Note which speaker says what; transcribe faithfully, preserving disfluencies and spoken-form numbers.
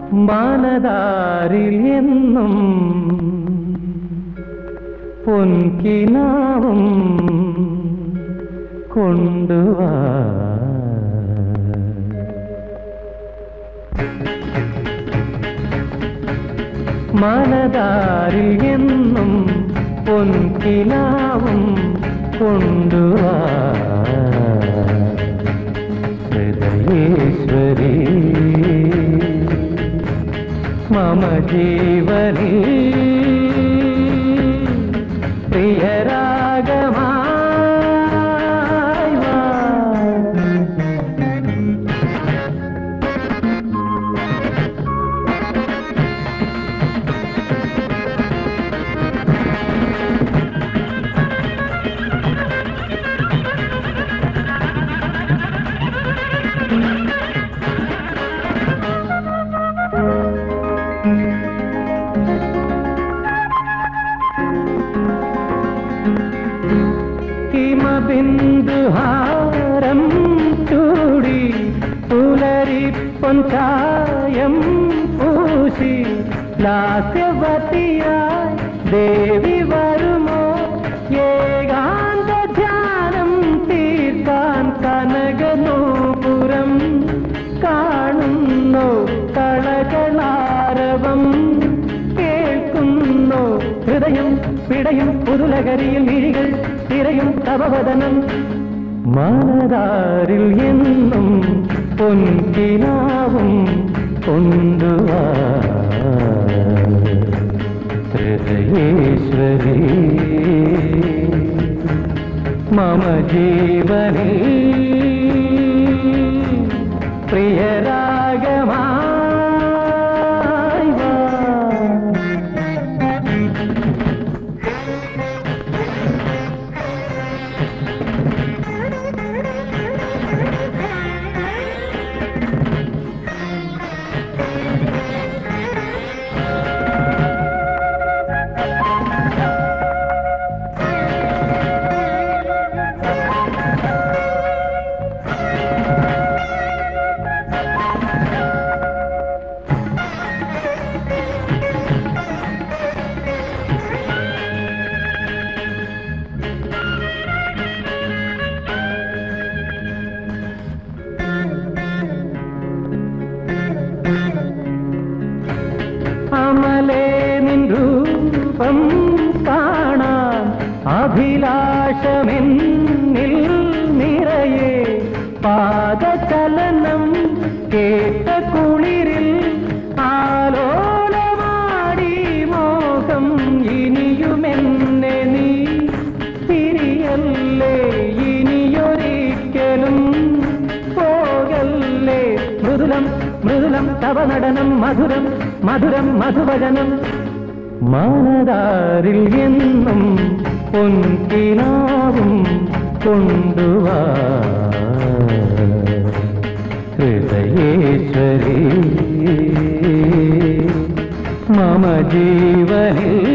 Speaker 1: മാനദാരിൽ എന്നും പൊൻകിനാവും കൊണ്ടുവാ. മാനദാരിൽ എന്നും പൊൻകിനാവും കൊണ്ടുവാ. ഹൃദയേശ്വരി മമ ജീവനീ പ്രിയരാഗമായി വാ. ഹിമബിന്ദുഹാരം ചൂടി പുലരിപ്പൊൻചായം പൂശി ലാസ്യവതിയായി ദേവി വരുമോ? ഏകാന്ത ധ്യാനം തീർക്കാൻ കനകനൂപുരം കാണുന്നു. കളകളാരവം കേൾക്കുന്നു. ഹൃദയം പിടയും പുതുലകരിയിൽ മിഴികൾ തിരയും തവവദനം. മാനദാരിൽ എന്നും പൊൻകിനാവും കൊണ്ടുവാ. ഹൃദയേശ്വരി മമ ജീവനീ പ്രിയരാഗമായി വാ. അമലേ നിൻ രൂപം കാണാൻ അഭിലാഷമെന്നിൽ നിറയെ. പാദചലനം കേട്ട കുളിരിൽ ആലോലമാടി മോഹം. ഇനിയുമെന്നെ നീ തിരിയല്ലേ, ഇനിയൊരിക്കലും പോകല്ലേ. മൃദുലം മൃദുലം തവ നടനം മധുരം മധുരം മധുവചനം. മാനദാരിൽ എന്നും പൊൻകിനാവും കൊണ്ടുവാ. ഹൃദയേശ്വരി മമ ജീവനീ